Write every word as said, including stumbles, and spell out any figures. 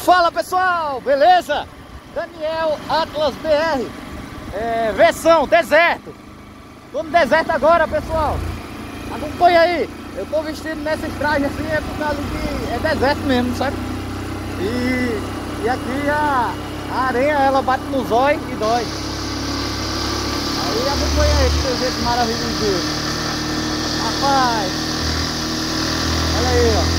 Fala pessoal, beleza? Daniel Atlas B R, é, versão deserto. Tô no deserto agora, pessoal. Acompanha aí. Eu tô vestindo nessas trajes assim, é por causa que é deserto mesmo, sabe? E, e aqui a, a areia, ela bate nos olhos e dói. Aí acompanha aí pra você ver que maravilha de Deus. Rapaz, olha aí, ó.